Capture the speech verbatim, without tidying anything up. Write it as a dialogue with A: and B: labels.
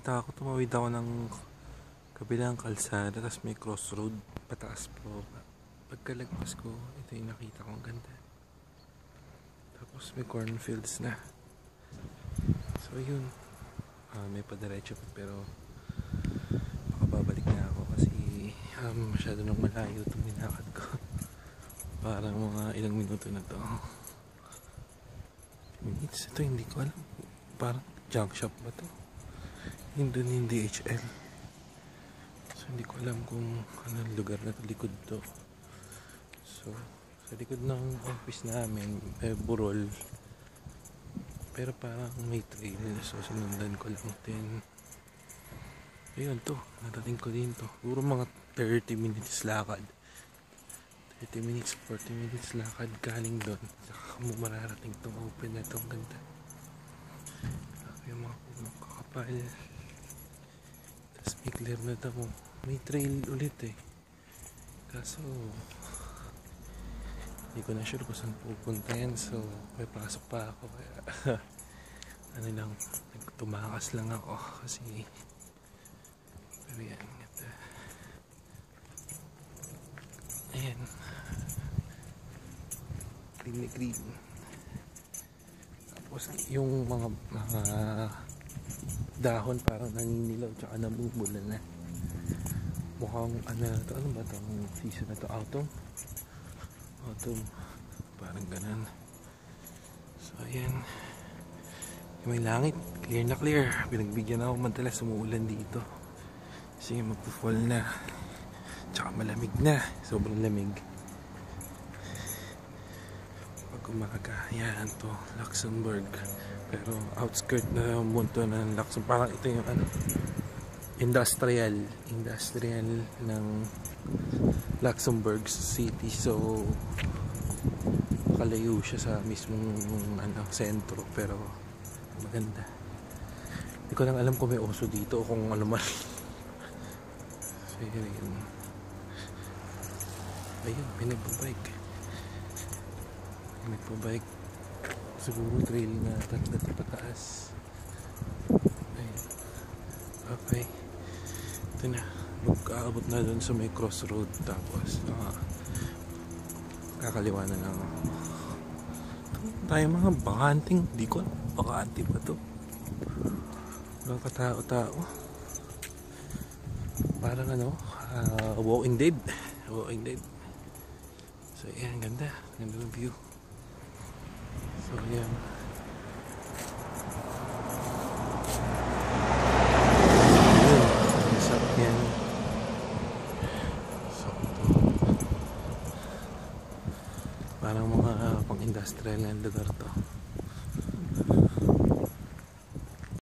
A: nakakatakot. Tumawid ako ng kabilang kalsada, tapos may crossroad, pataas po. Pagkalagpas ko, ito yung nakita ko, ang ganda. Tapos may cornfields na. So yun, uh, may padiretso pa, pero makababalik na ako kasi um, masyado nang malayo itong ninakad ko. Parang mga ilang minuto na to. Minutes, ito hindi ko alam. Parang junk shop ba to? Hindi yung D H L. So hindi ko alam kung anong lugar na to, likod to. So sa likod ng office namin may burol, pero parang may trail, so sinundan ko lang din. Ayun to, narating ko din to. Siguro mga thirty minutes lakad, thirty minutes, forty minutes lakad galing doon, saka mo mararating tong open na to. Ang ganda. Yung mga punong kakapal, tapos may clear na damo. May trail ulit eh, kaso hindi ko na sure kung saan pupunta yan. So may pasok pa ako, kaya ano lang, tumakas lang ako kasi pero yan, ganda. Ayan, green na green. Tapos yung mga mga dahon parang naninilaw tsaka namumula na. Mukhang ano na to, ano ba itong season na to? Autumn? Autumn, parang ganun. So ayan, may langit, clear na clear. Pinagbigyan ako, madalas umuulan dito kasi magpo-fall na, tsaka malamig na, sobrang lamig pag umaga. Yan to, Luxembourg, pero outskirt na yung bunto ng Luxembourg. Parang ito yung ano, industrial industrial ng Luxembourg City. So kalayo siya sa mismong ano, sentro, pero maganda. Hindi ko lang alam kung may oso dito o kung ano man. So yun, ayun, may nagbabike may nagbabike siguro trail na talaga ito pataas. Ayun, okay, ito na, magkaabot na dun sa may crossroad, tapos uh, kakaliwa na lang tayo. Mga bakanting, di ko alam, bakante ba to? Mga katao-tao, parang ano, uh, Walking Dead Walking Dead. So yan, ganda, ganda ng view. So yan, yan. So ito, parang mga uh, pang industrial na lugar to.